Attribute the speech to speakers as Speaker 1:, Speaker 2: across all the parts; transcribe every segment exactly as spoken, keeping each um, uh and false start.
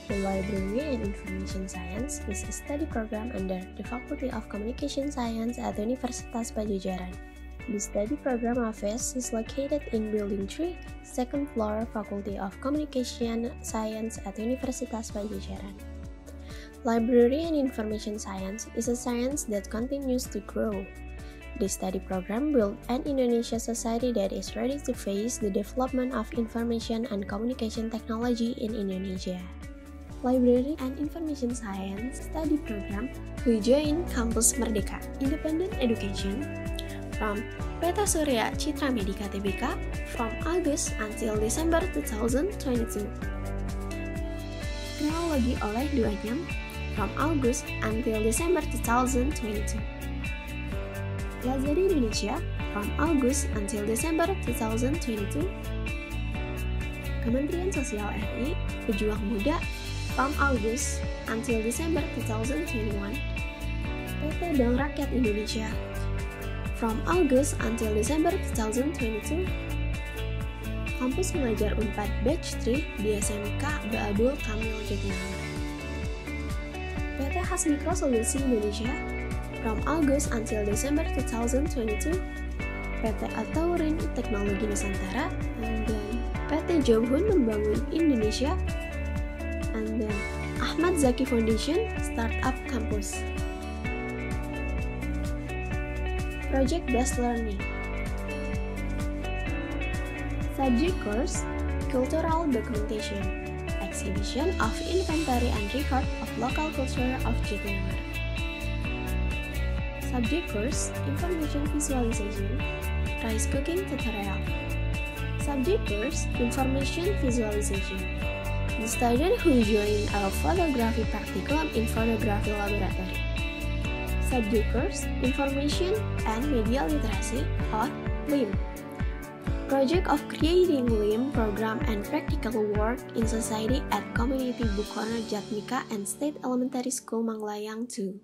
Speaker 1: The Library and Information Science is a study program under the Faculty of Communication Science at Universitas Padjadjaran. The study program office is located in Building three, second floor, Faculty of Communication Science at Universitas Padjadjaran. Library and Information Science is a science that continues to grow. The study program built an Indonesia society that is ready to face the development of information and communication technology in Indonesia. Library and Information Science study program we join Kampus Merdeka Independent Education from Peta Surya Citra Medika T B K from August until December two thousand twenty-two. Teknologi oleh dua jam from August until December two thousand twenty-two. Lazada Indonesia from August until December two thousand twenty-two. Kementerian Sosial R I Pejuang Muda from August until December two thousand twenty-one. P T Bank Rakyat Indonesia from August until December two thousand twenty-two. Kampus Mengajar Unpad Batch three di S M K Ba'abul Kamil Jatinangor. P T Hasmikro Solusi Indonesia from August until December two thousand twenty-two. P T Altaurin Teknologi Nusantara, and then P T Jomhun Membangun Indonesia, and then Ahmad Zaki Foundation Startup Campus. Project-based learning. Subject course, Cultural Documentation, Exhibition of Inventory and Record of Local Culture of Jatinangor. Subject course, Information Visualization, Rice Cooking Tutorial. Subject course, Information Visualization. The student who joined a photography practicum in photography laboratory. Subject course, Information and Media Literacy or L I M. Project of creating L I M program and practical work in society at Community Book Corner Jatmika and State Elementary School Manglayang two.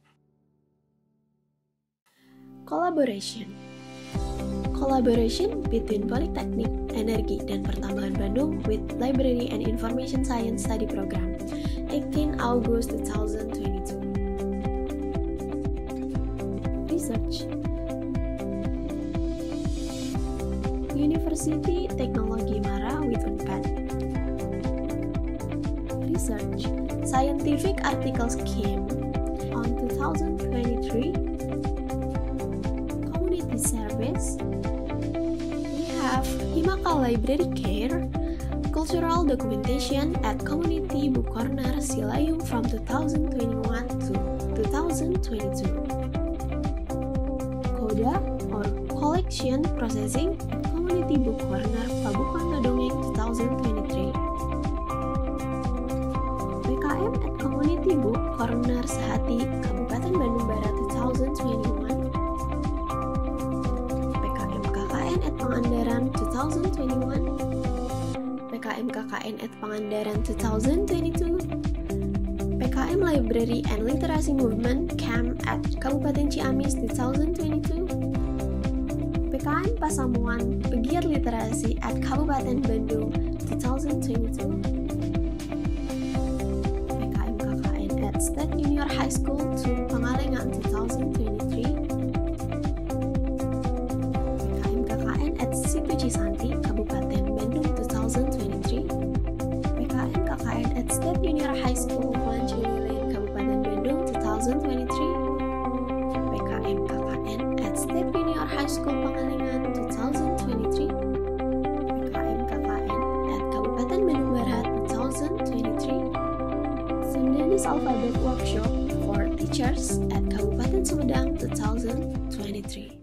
Speaker 1: Collaboration. Collaboration between Politeknik, Energi, dan Pertambangan Bandung with Library and Information Science Study Program, eighteenth August two thousand twenty-two. Research. University Teknologi Mara with Unpad. Research. Scientific Article Scheme on two thousand twenty-three. Community Service. We have Himaka Library Care, Cultural Documentation at Community Book Corner Silayung from two thousand twenty-one to two thousand twenty-two. Koda or Collection Processing, Community Book Corner Pabukan Madongeng two thousand twenty-three. P K M at Community Book Corner Sehati, Kabupaten Bandung Barat two thousand twenty-one. P K M K K N at Pangandaran two thousand twenty-one. P K M K K N at Pangandaran two thousand twenty-two. P K M Library and Literasi Movement Camp at Kabupaten Ciamis two thousand twenty-two. P K M Pasamuan Pegiat Literasi at Kabupaten Bandung two thousand twenty-two. P K M K K N at State Junior High School two Pangalengan two thousand twenty-three. P K M K K N at Situ Cisanti Kabupaten Bandung two thousand twenty-three. P K M K K N at State Junior High School Cileunyi Kabupaten Bandung two thousand twenty-three. P K M K K N at State Junior High School Pangalengan two thousand twenty-three. P K M K K N at Kabupaten Bandung Barat two thousand twenty-three. Sundanese Alphabet Workshop for Teachers at Kabupaten Sumedang two thousand twenty-three.